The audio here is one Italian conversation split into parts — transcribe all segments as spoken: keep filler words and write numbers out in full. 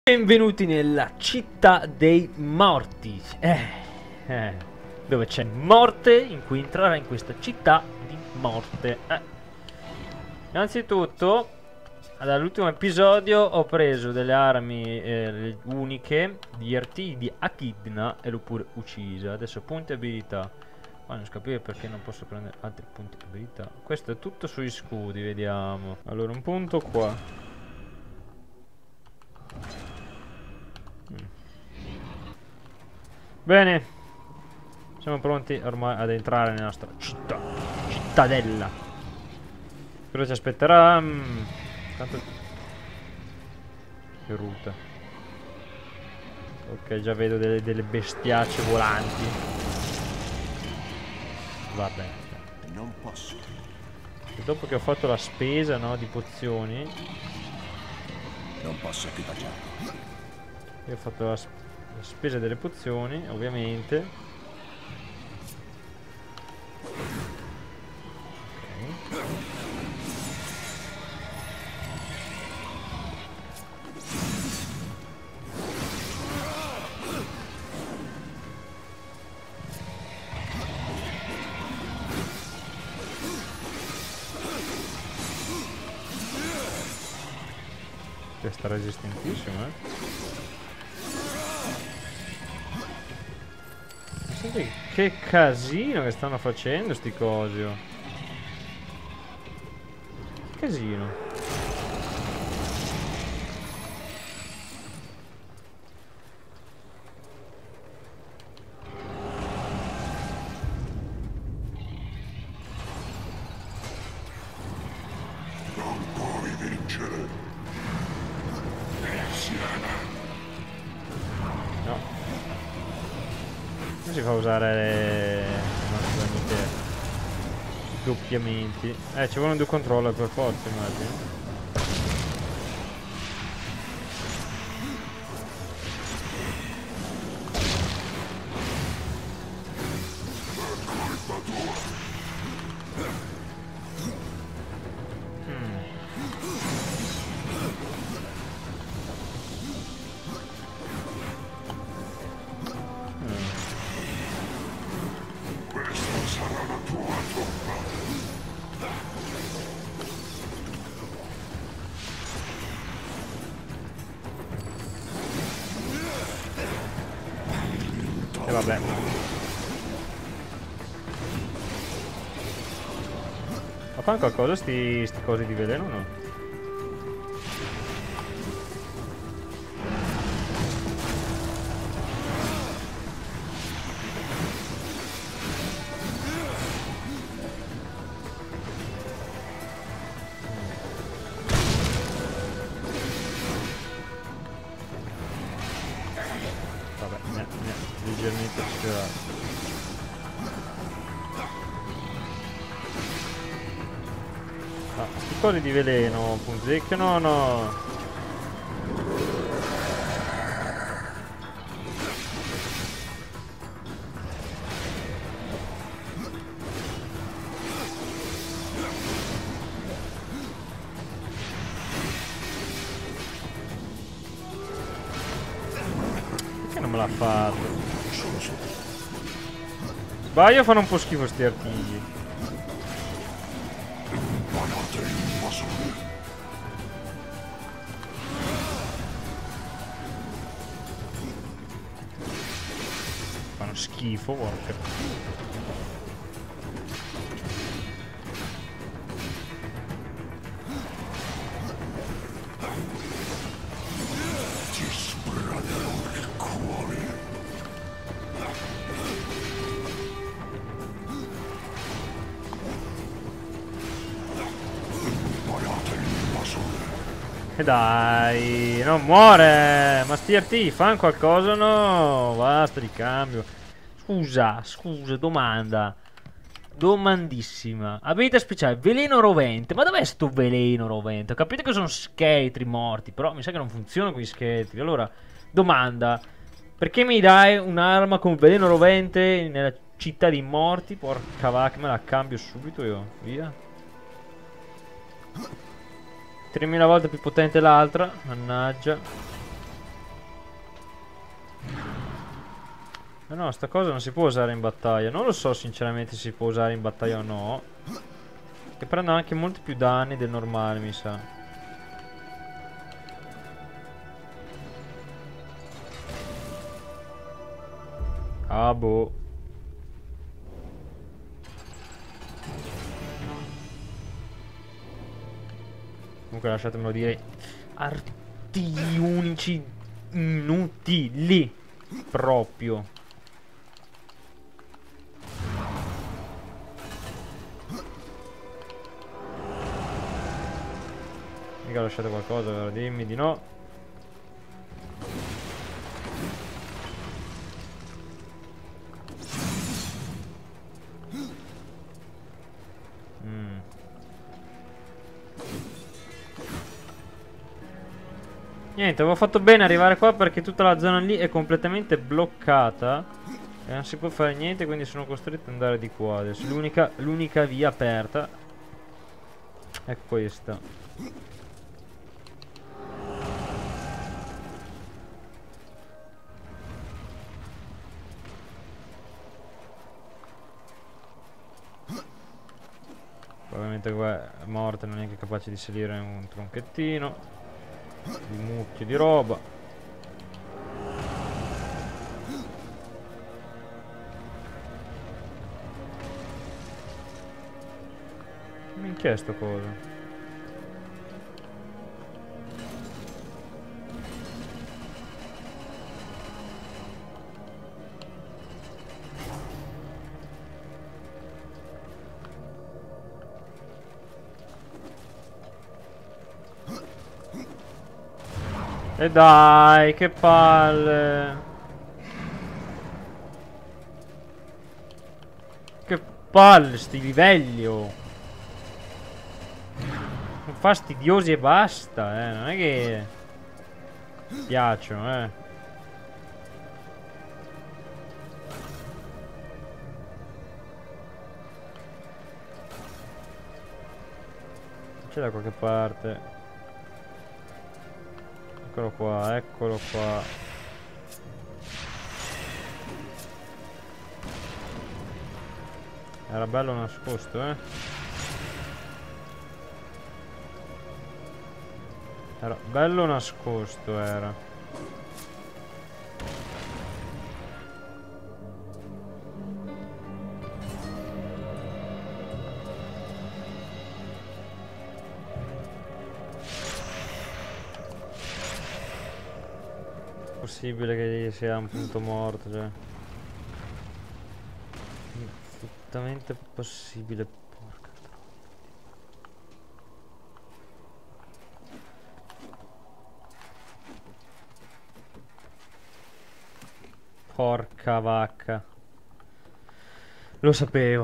Benvenuti nella città dei morti, eh, eh, dove c'è morte in cui entrare in questa città di morte. eh. Innanzitutto, dall'ultimo episodio ho preso delle armi eh, uniche di Artigli di Echidna e l'ho pure uccisa. Adesso punti abilità. Ma non capire perché non posso prendere altri punti abilità. Questo è tutto sugli scudi, vediamo. Allora, un punto qua. Bene, siamo pronti ormai ad entrare nella nostra città, cittadella. Cosa ci aspetterà? Mm, tanto... Che ruta. Ok, già vedo delle, delle bestiacce volanti. Va bene. Non posso. E dopo che ho fatto la spesa, no, di pozioni. Non posso equipaggiare. Io ho fatto la spesa. La spesa delle pozioni, ovviamente. Ok. Questa è resistentissima, eh. Senti che casino che stanno facendo sti cosi. Casino. Non puoi vincere. Persiana. No. Non si fa usare le nostre amiche doppiamenti. Eh, ci vogliono due controller per forza, immagino. E vabbè. Ma fanno qualcosa sti, sti cosi di veleno o no? Vabbè, ne, ne, leggermente sfiorato. Ah, sti cosi di veleno, punzecchiano, no? Perché non me l'ha fatto? Sbaglio, fanno un po' schifo sti artigli. Fanno schifo, porca. Ti sbraderò il cuore. Imparate l'invasore. E dai, non muore! Ma sti R T fanno qualcosa o no? Basta di cambio. Scusa, scusa, domanda. Domandissima. Abilità speciale, veleno rovente. Ma dov'è sto veleno rovente? Ho capito che sono scheletri morti, però mi sa che non funziona con gli scheletri. Allora, domanda. Perché mi dai un'arma con veleno rovente nella città di morti? Porca vacca, me la cambio subito io. Via. tremila volte più potente l'altra. Mannaggia. Ma no, sta cosa non si può usare in battaglia. Non lo so sinceramente se si può usare in battaglia o no. Che prendo anche molti più danni del normale, mi sa. Ah boh. Comunque lasciatemelo dire. Artigli unici inutili. Proprio. Mica ho lasciato qualcosa, vero? Dimmi di no. Mm. Niente, avevo fatto bene arrivare qua perché tutta la zona lì è completamente bloccata e non si può fare niente, quindi sono costretto ad andare di qua. Adesso l'unica l'unica via aperta è questa. Ovviamente qua è morta, non è neanche capace di salire un tronchettino di mucchio di roba. Minchia sto cosa. E dai, che palle. Che palle sti livelli, oh. Sono fastidiosi e basta, eh. Non è che piacciono, eh. C'è da qualche parte. Eccolo qua, eccolo qua. Era bello nascosto, eh. Era bello nascosto, era. Possibile che sia un punto morto, cioè. Assolutamente possibile. Porca troia. Porca vacca. Lo sapevo.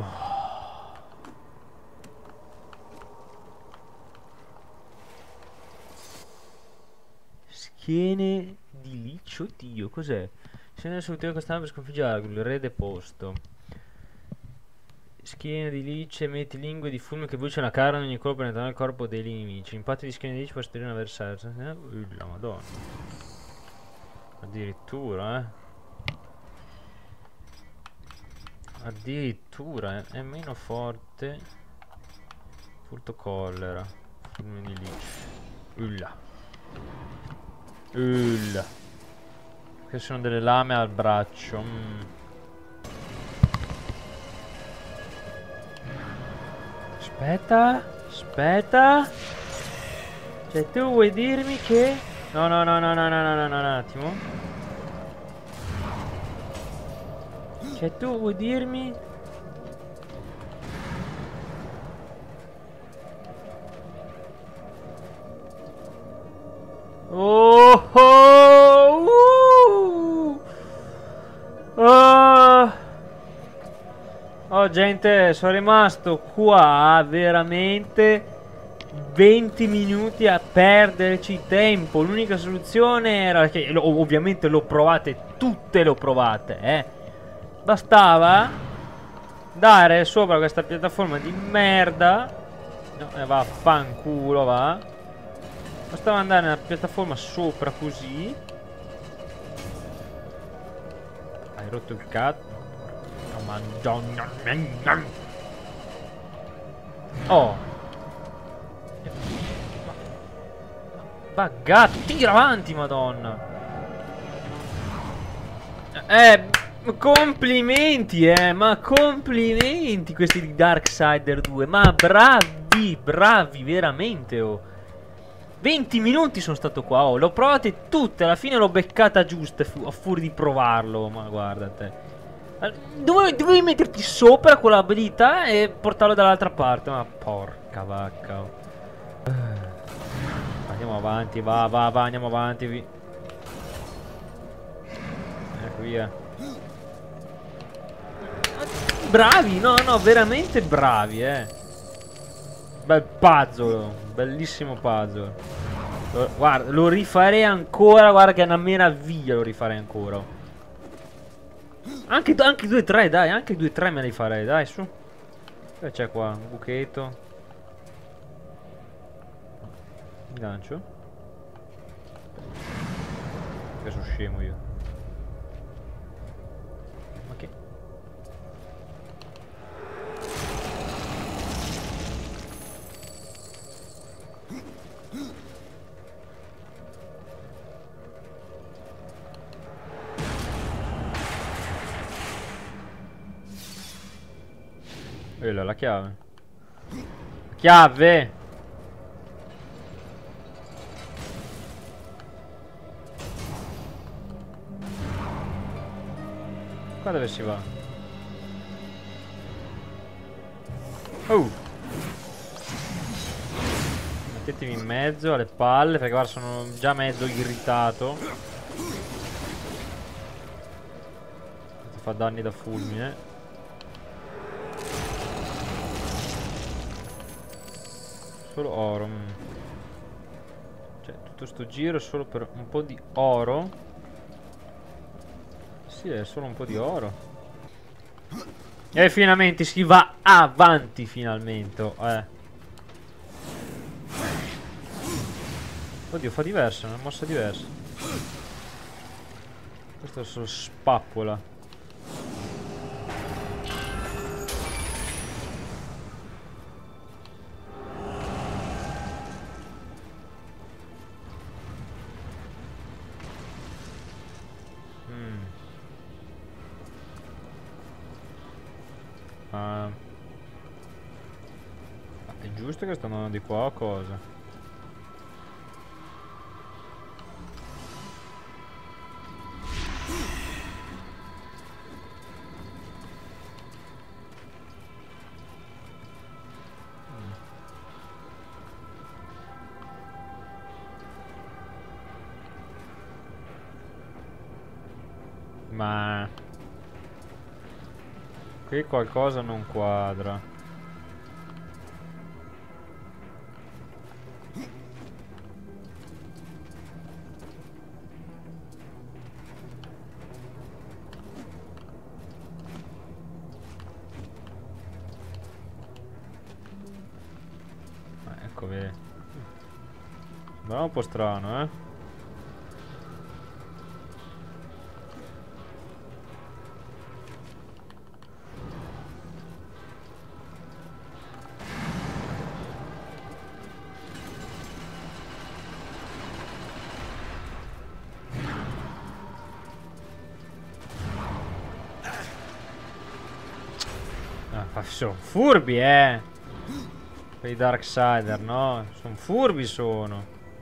Schiene di liccio, Dio, cos'è? Scende sul tiro costante per sconfiggerlo, il re deposto. Schiena di licce, metti lingue di fulmine che brucia la carne ogni colpo penetrando il corpo degli nemici. Impatti di schiena di licce per sparire un avversario. Uh, la madonna. Addirittura, eh. Addirittura, eh. È meno forte. Furto collera. Fulmine di licce. Ulla. Ulla. Che sono delle lame al braccio. Mm. Aspetta, aspetta. Cioè tu vuoi dirmi che... No, no, no, no, no, no, no, no, no, un attimo. Cioè tu vuoi dirmi... Oh, oh, uh. Oh. Oh gente, sono rimasto qua veramente venti minuti a perderci tempo. L'unica soluzione era che ovviamente l'ho provate, tutte le ho provate, eh. Bastava dare sopra questa piattaforma di merda. No, eh, va, fanculo, va. Bastava andare nella piattaforma sopra così. Hai rotto il cazzo. Oh, madonna. Oh. Buggato. Tira avanti, madonna. Eh, complimenti, eh. Ma complimenti questi di Darksider due. Ma bravi, bravi, veramente, oh. venti minuti sono stato qua, oh. L'ho provate tutte, alla fine l'ho beccata giusta a furia di provarlo. Ma guarda te. Dovevi, dovevi metterti sopra con l'abilità e portarlo dall'altra parte. Ma porca vacca, oh. Andiamo avanti, va, va, va, andiamo avanti. Vi... Ecco, via. Bravi, no, no, veramente bravi, eh. Bel puzzle, bellissimo puzzle. Lo, guarda, lo rifarei ancora, guarda che è una meraviglia, lo rifarei ancora. Anche, anche due tre, dai, anche due tre me li farei, dai, su. Che c'è qua? Un buchetto. Mi lancio. Che sono scemo io. Ok. Quella è la chiave. Chiave! Qua dove si va? Oh! Mettetevi in mezzo alle palle, perché guarda sono già mezzo irritato. Ti fa danni da fulmine. Solo oro. mm. Cioè tutto sto giro solo per un po' di oro. Sì, è solo un po' di oro. E finalmente si va avanti. Finalmente eh. Oddio, fa diversa, è una mossa diversa. Questo è solo spappola. Ah. È giusto che sto andando di qua o cosa? Ma qui qualcosa non quadra. Ma ecco, vedi. Sembra un po' strano, eh. Ah, sono furbi, eh. Quei Darksider, no? Sono furbi, sono.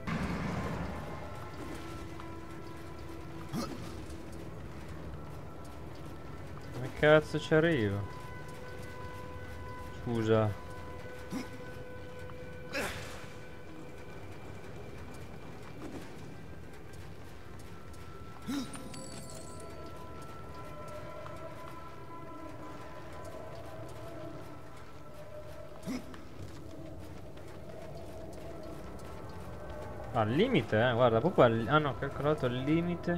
Come cazzo ci arrivo? Scusa. Al limite, eh, guarda, proprio al... Ah no, ho calcolato il limite.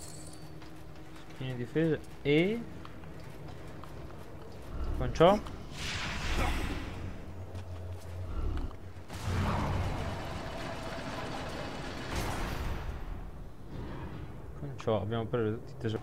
Skin difesa e... Con ciò? Con ciò abbiamo preso tutti i tesori.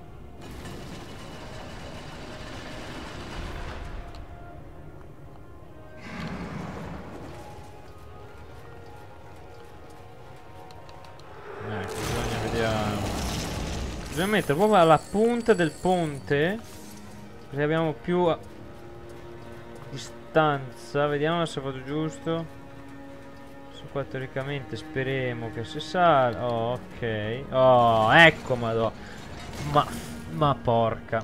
Ecco, bisogna vedere. Bisogna mettere proprio alla punta del ponte, perché abbiamo più a- distanza. Vediamo se ho fatto giusto. Su qua teoricamente speriamo che si sale. Oh, ok. Oh, ecco, madò. Ma, ma porca.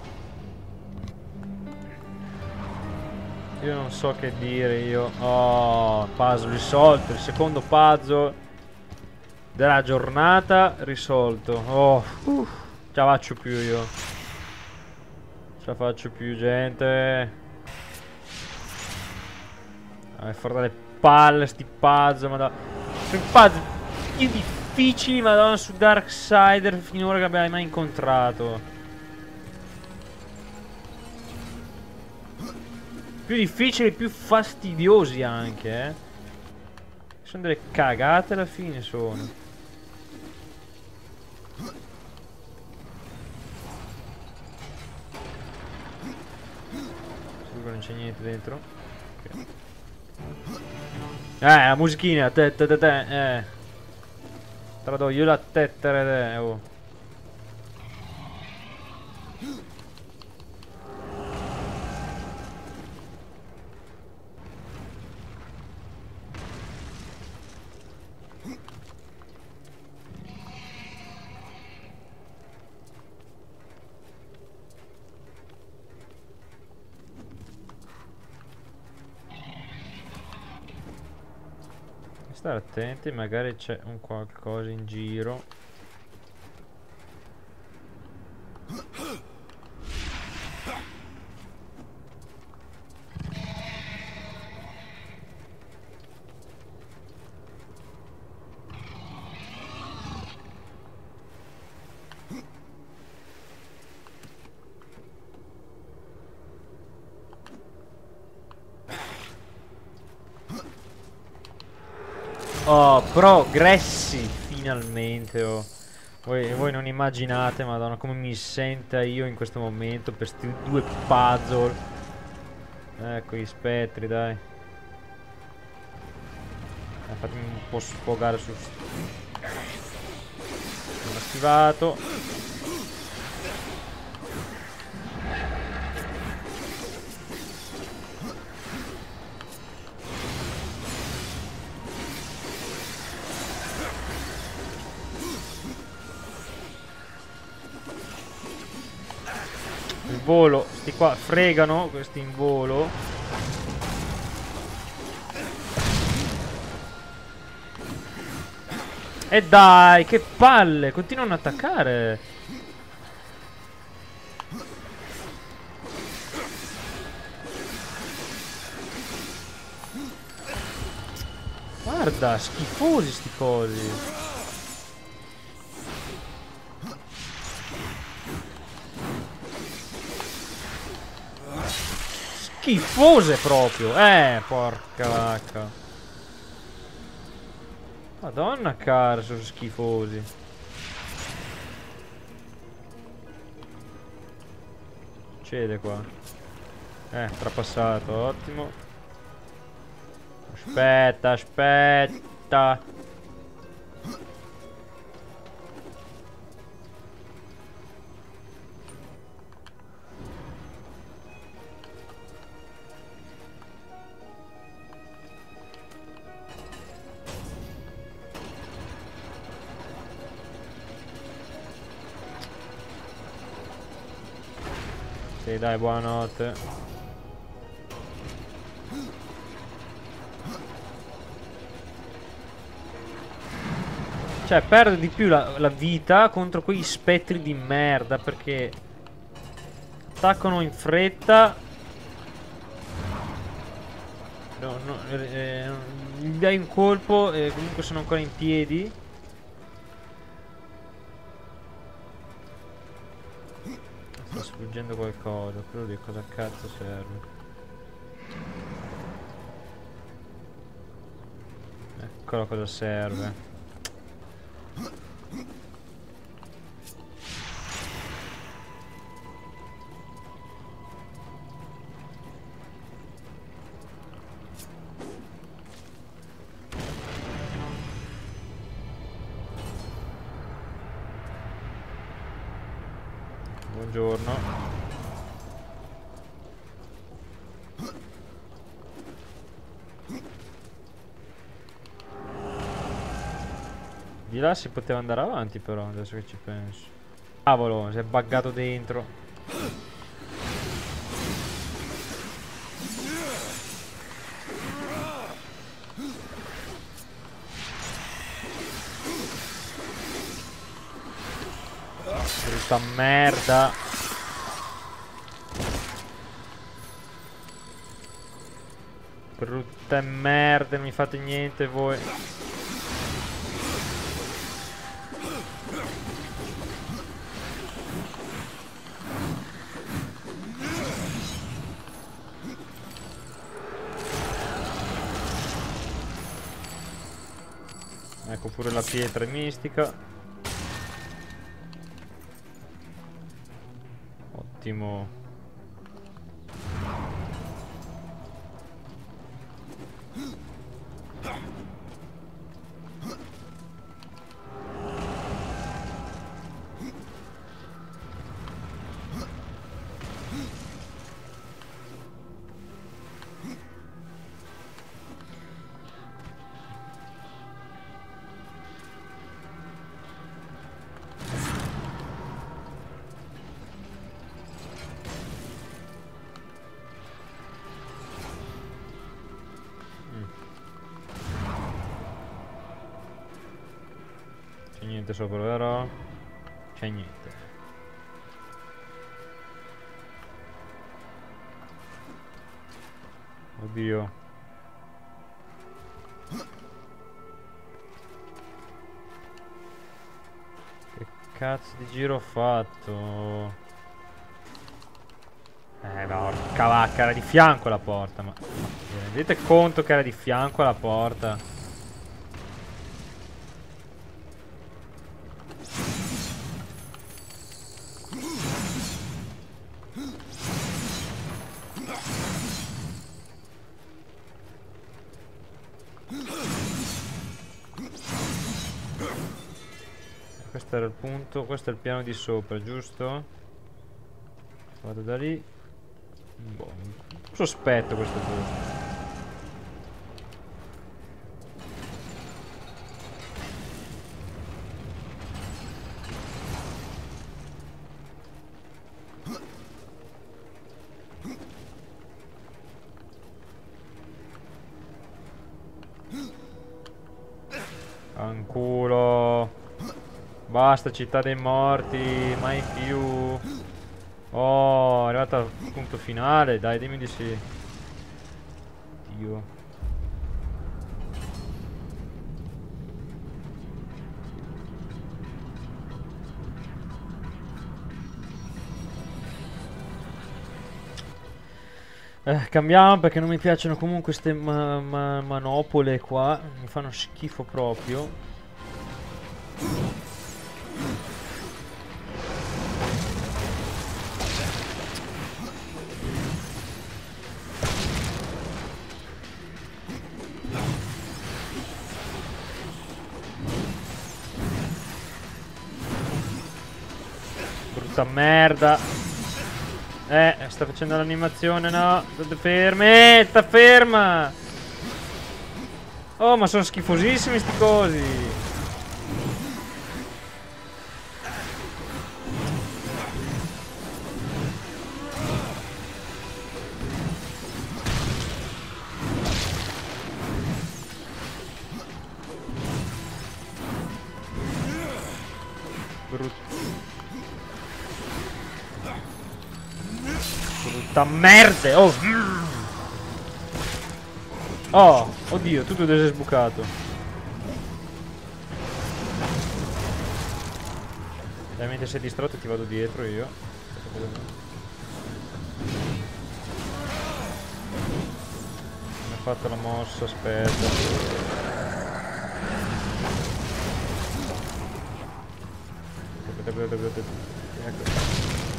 Io non so che dire io. Oh, puzzle risolto. Il secondo puzzle della giornata risolto. Oh, uff, ce la faccio più io. Ce la faccio più, gente. Ah, fare dalle palle sti puzzle, madonna. Sono i puzzle più difficili, madonna, su Darksider finora che abbiamo mai incontrato. Più difficili, più fastidiosi anche, eh. Sono delle cagate alla fine, sono. Sicuro non c'è niente dentro. Okay. Eh, la musichina, te te te te, eh. Trado io la tettere te, oh. Stare attenti, magari c'è un qualcosa in giro. Oh, progressi finalmente, oh. Voi, voi non immaginate, madonna, come mi senta io in questo momento per questi due puzzle. Ecco gli spettri, dai. Eh, fatemi un po' sfogare su. Sono schivato. Il volo, sti qua fregano, questi in volo. E dai, che palle, continuano ad attaccare. Guarda, schifosi sti cosi. Schifose proprio. Eh, porca vacca. Madonna cara, sono schifosi. Succede qua. Eh, trapassato, ottimo. Aspetta, aspetta. Sì, dai, buonanotte. Cioè, perde di più la, la vita contro quegli spettri di merda, perché attaccano in fretta. No, no, eh, gli dai un colpo e comunque sono ancora in piedi. Sto sfuggendo qualcosa, però di cosa cazzo serve? Eccolo cosa serve. Buongiorno. Di là si poteva andare avanti però, adesso che ci penso. Cavolo, si è buggato dentro. Brutta merda. Brutte merde, non mi fate niente voi. Ecco pure la pietra mistica. Ottimo. C'è niente sopra, vero? C'è niente. Oddio. Che cazzo di giro ho fatto? Eh, porca vacca, era di fianco la porta, ma... Vi rendete conto che era di fianco la porta? Questo era il punto, questo è il piano di sopra, giusto? Vado da lì. Boh, sospetto questo giusto. Anculo. Basta, città dei morti, mai più. Oh, è arrivato al punto finale, dai, dimmi di sì. Dio. Eh, cambiamo perché non mi piacciono comunque queste ma ma manopole qua, mi fanno schifo proprio. Brutta merda. Eh, sta facendo l'animazione, no? State fermi, sta ferma. Oh, ma sono schifosissimi sti cosi. Brutta. Brutta merda. Oh. Oh, oddio, tutto dove sei sbucato. Dai, mentre sei distratto ti vado dietro io. Non ho fatto la mossa, aspetta. aspetta, aspetta. Ecco.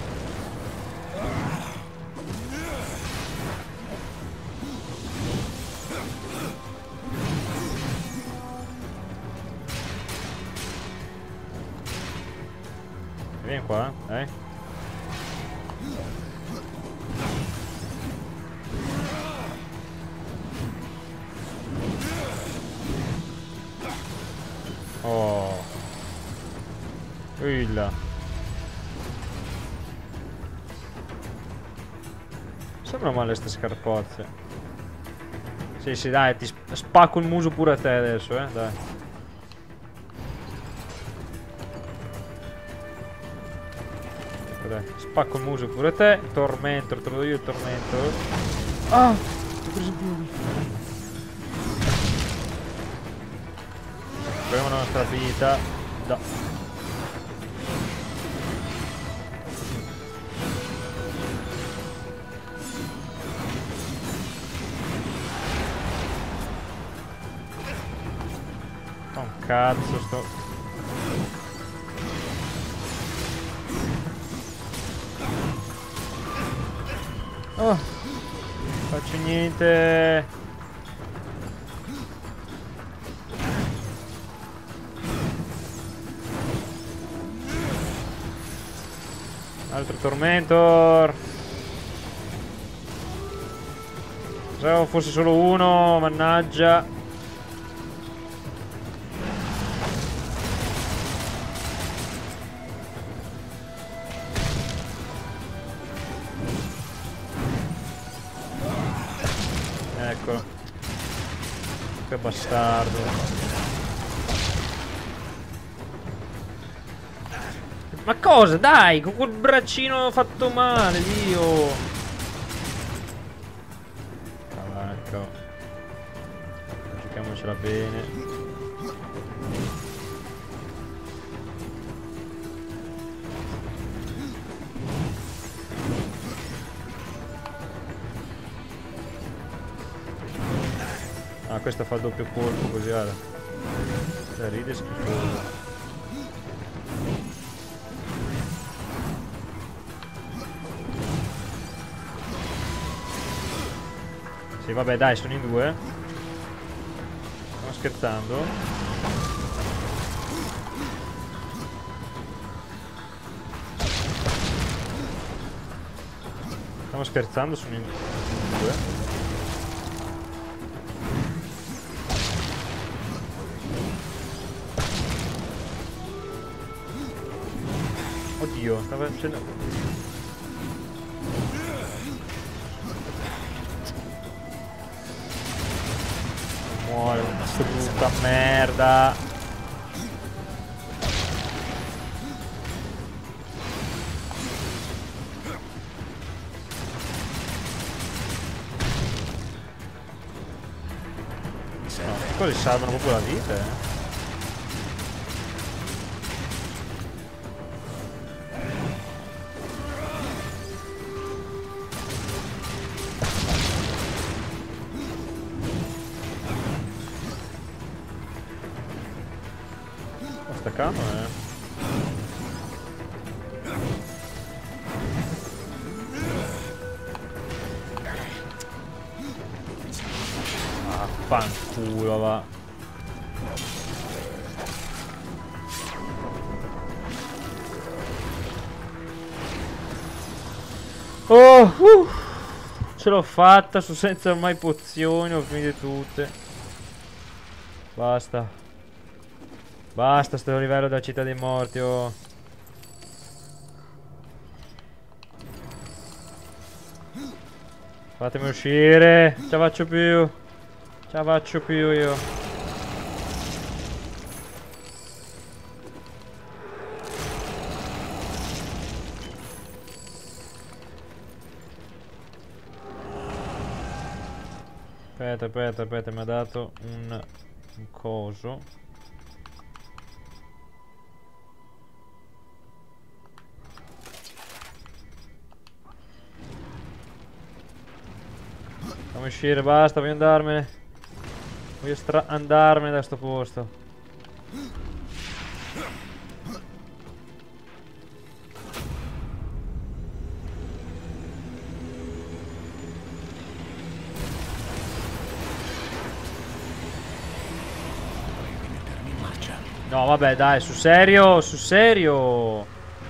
Vieni qua, dai. Oh. Uilla. Sembra male ste scarpozze. Sì, sì, dai, ti spacco il muso pure a te adesso, eh, dai. Dai, spacco il muso pure te. Tormentor, te lo do io il tormentor. Ah! Ho preso il piede. Proviamo la nostra vita. Da. Fa un cazzo sto. Oh, faccio niente. Altro tormentor. Pensavo fosse solo uno, mannaggia. Eccolo. Che bastardo. Ma cosa? Dai, con quel braccino fatto male, Dio. Cavacco. Giochiamocela bene. Ah, questa fa il doppio colpo così, guarda. Cioè, ride schifoso. Sì, vabbè, dai, sono in due. Stiamo scherzando. Stiamo scherzando, sono in due. Oddio, stava facendo. Muore, brutta merda. No, così salvano proprio la vita, eh. Staccando, eh. Ah, fanculo, va. Oh, uh, ce l'ho fatta, sono senza ormai pozioni, ho finite tutte. Basta. Basta sto livello della città dei morti, oh. Fatemi uscire. Ce la faccio più. Ce la faccio più io. Aspetta, aspetta, aspetta, mi ha dato un, un coso. Fammi uscire, basta, voglio andarmene. Voglio stra andarmene da sto posto. No, vabbè, dai, sul serio, sul serio.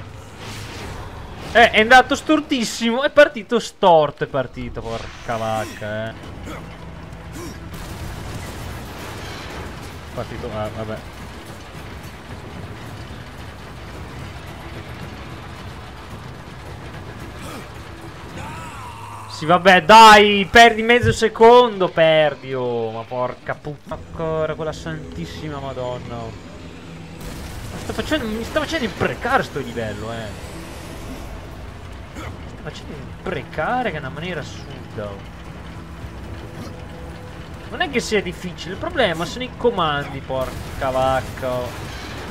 Eh, è andato stortissimo. È partito storto, è partito, porca vacca, eh. È partito, ah, vabbè. Sì, vabbè, dai, perdi mezzo secondo, perdi, oh. Ma porca puttana, ancora quella santissima madonna. Ma sta facendo, mi sta facendo imprecare sto livello, eh. Mi sta facendo imprecare che è una maniera assurda, oh. Non è che sia difficile, il problema sono i comandi, porca vacca, oh.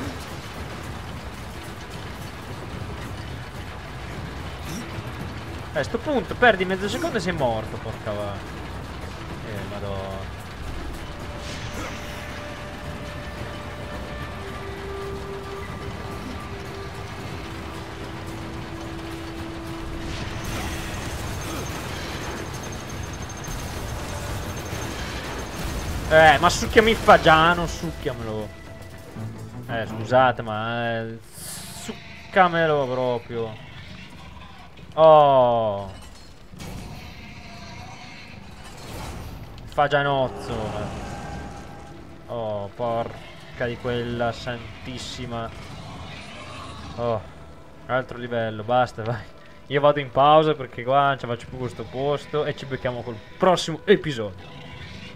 Eh, a sto punto perdi mezzo secondo e sei morto, porca va. Eh, madonna. Eh, ma succhiami il fagiano, succhiamelo. Eh, scusate, ma... Eh, succamelo proprio. Oh, fagianozzo. Oh, porca di quella santissima. Oh, altro livello, basta, vai. Io vado in pausa perché qua non ci faccio più questo posto e ci becchiamo col prossimo episodio.